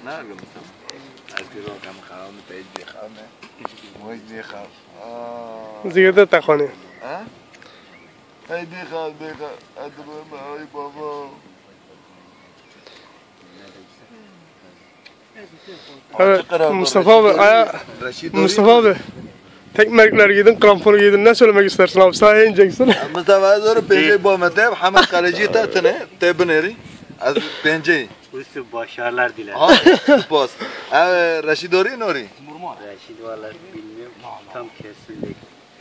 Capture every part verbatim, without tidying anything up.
Ne yapıyorsun sen? Azgır o kam khaam page de khaam ne? Moy de khaam. Aa. Ziyade takhane. Ha? Hey de khaam de khaam. Adama ay baba. Evet, Mustafa abi, aya, Mustafa abi, tekmerkler giydin, kramponu giydin, ne söylemek istersin abi, sahaya ineceksin. Mustafa abi, penceyi boğmadı, Hamad Kaleci tatını, tebineri, az penceyi. Usta başarılar dilerim. Ha, post. Abi, Raşid ori ne ori? Raşid vallahi bilmiyorum, tam kesinlik.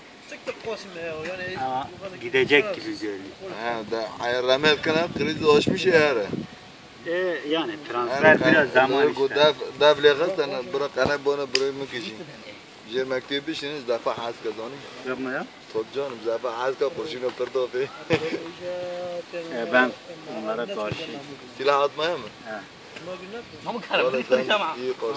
Ama gidecek gibi görünüyor. Ha, da ayarlamak kana kriz hoşmuş ya. E, yani transfer biraz zaman işte. Dav dav leğat ana bırak ana bana buraya mı kişi? Jer mektebi şiniz defa has kazanı. Yapma ya. Çok canım defa has ka kurşun oturdu abi. E, ben onlara karşı. Silah atmaya mı? He. Ama karabı tamam. İyi koş.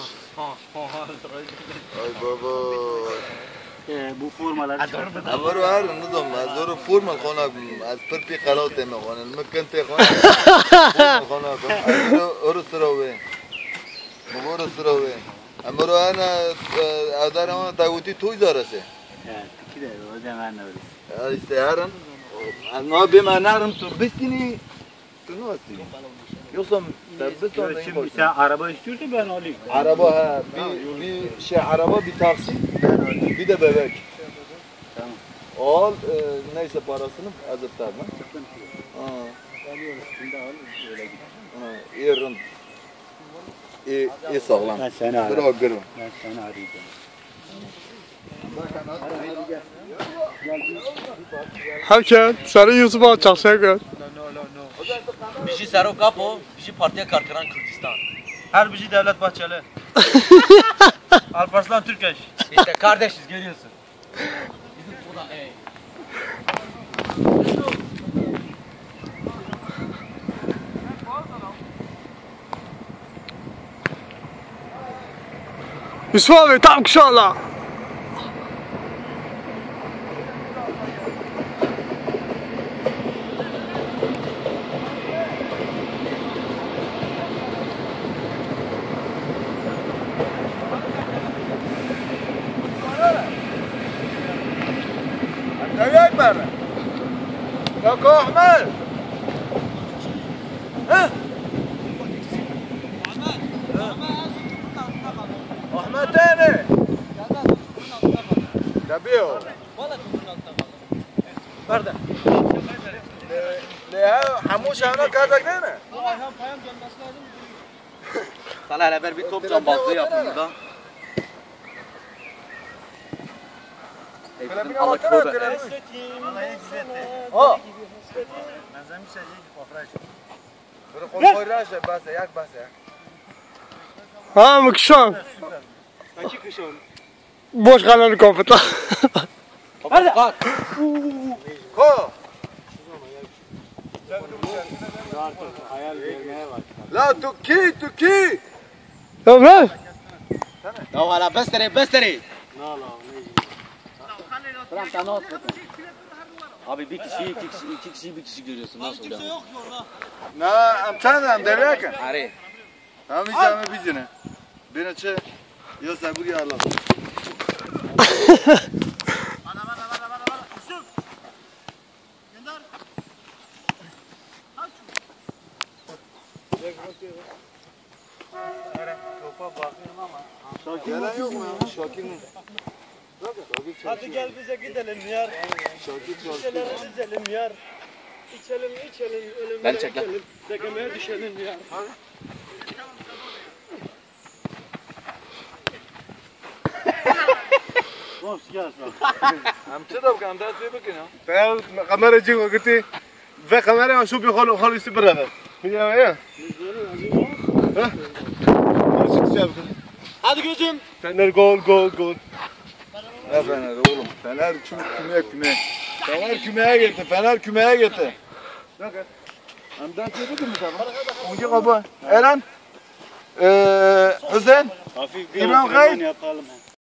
Ay baba. E, bu formaları çıkarttım. Amar var nizam mazur formal khona az perpi qalat me khona mümkün te khona. Khona khona or srawe. Mugor srawe. Amar ana adara ona tavuti toy zarase. Evet, iki de o zaman öyle. Ya işte yarın ana bir manarım tu bestini tu nasıl? Yoksa tabbistan Şimdi sen araba istiyorsan ben alayım. Araba ha bir bir şey araba bir taksi bir de bebek. Tamam. Al e, neyse parasını azıtlar mı? Ha. Şimdi al öyle git. Ha, iyi rın. İyi, iyi sağlam. Ben seni arayacağım. Bırak gırım. Ben seni arayacağım. Herkes, sarı Yusuf'a açacak gör. Bizi Sero Kapo, bizi partiye kartıran Kürdistan. Her bizi Devlet Bahçeli. Alparslan Türkeş. İşte kardeşiz görüyorsun. Bizim o da ey. Yusuf abi, tam kuşağla. Nereye bana? Yok Ahmet. Ha? Ahmet ne? Tabii o. Nerede? Ne ya? Hamuş ana kazak değil mi? Sana hele ver bir top cambazlığı yapın burada. Kalabine baksana kalabine. Ha. Benzemiş şey kafra. Bunu kol koyraş bas yak bas ya. Ha mı kuşağın? Kaçı kışın? Boş kalanı kapıta. Hadi. Kalk. Ko. Hayal vermeye bak. La tuki tuki. Ya lan? Ya valla besteri besteri. Ne ala ne? Tamam tamam. Abi bir kişi, iki kişi, iki kişi, bir kişi görüyorsun nasıl oluyor? Na amcan am derken. Are. Tamam izame bizine. Beni çe. Ya sabır ya Allah. Gelen yok mu ya? Şakir'in. Hadi gel bize gidelim yar. Şakir İçelim içelim yar. İçelim içelim ölümüne Ben çek lan. içelim. Dekemeye düşelim yar. Boş gel. Amca da kan da söyle bakın ya. Ben kameracı o gitti. Ve kamera şu bir hal hal üstü beraber. Ya ya. Ha? Hadi gözüm. Fener gol gol gol. Ne Fener oğlum? Fener kim küme küme. Fener kümeye gitti. Fener kümeye gitti. Amca söyle bakın mı tamam? Onca kaba. Eren. Eee Hüseyin. Hafif İbrahim Kayın. yapalım.